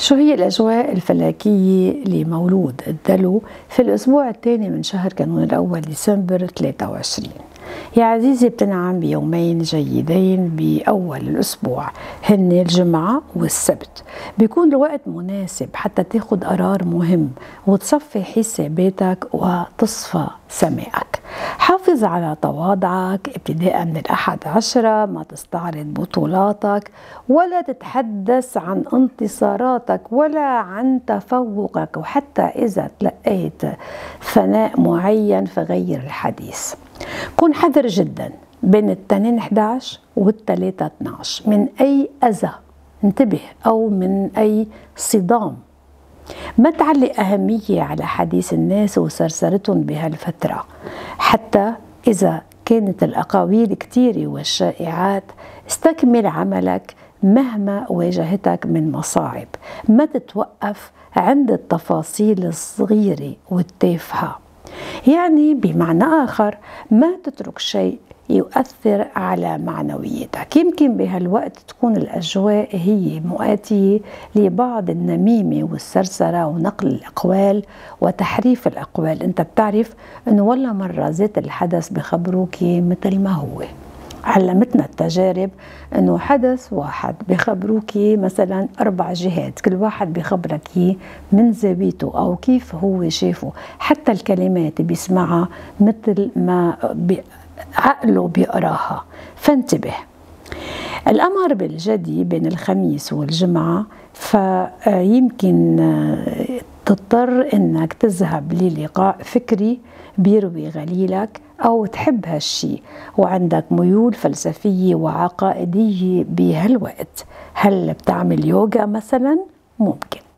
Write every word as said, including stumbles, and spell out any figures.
شو هي الأجواء الفلكية لمولود الدلو في الأسبوع الثاني من شهر كانون الأول ديسمبر ثلاثة وعشرين؟ يا عزيزي بتنعم بيومين جيدين بأول الأسبوع، هن الجمعة والسبت. بيكون الوقت مناسب حتى تاخد قرار مهم وتصفي حساباتك وتصفى سمائك. حافظ على تواضعك ابتداء من الأحد عشرة، ما تستعرض بطولاتك ولا تتحدث عن انتصاراتك ولا عن تفوقك، وحتى إذا تلقيت ثناء معين فغير الحديث. كن حذر جدا بين التنين إحدى عشر والتلاتة اثني عشر من أي أذى، انتبه، أو من أي صدام. ما تعلق أهمية على حديث الناس وسرسرتهم بهالفترة، حتى إذا كانت الأقاويل كتيرة والشائعات. استكمل عملك مهما واجهتك من مصاعب، ما تتوقف عند التفاصيل الصغيرة والتافهة. يعني بمعنى آخر، ما تترك شيء يؤثر على معنويتك. يمكن بهالوقت تكون الأجواء هي مؤاتية لبعض النميمة والسرسرة ونقل الأقوال وتحريف الأقوال. أنت بتعرف أنه ولا مرة ذات الحدث بخبروك مثل ما هو. علمتنا التجارب انه حدث واحد بخبروك مثلا اربع جهات، كل واحد بخبرك من زاويته او كيف هو شافه، حتى الكلمات بيسمعها مثل ما عقله بيقراها. فانتبه. الأمر بالجدي بين الخميس والجمعة، فيمكن تضطر انك تذهب للقاء فكري بيروي غليلك أو تحب هالشي وعندك ميول فلسفية وعقائدية بهالوقت. هل بتعمل يوغا مثلا؟ ممكن.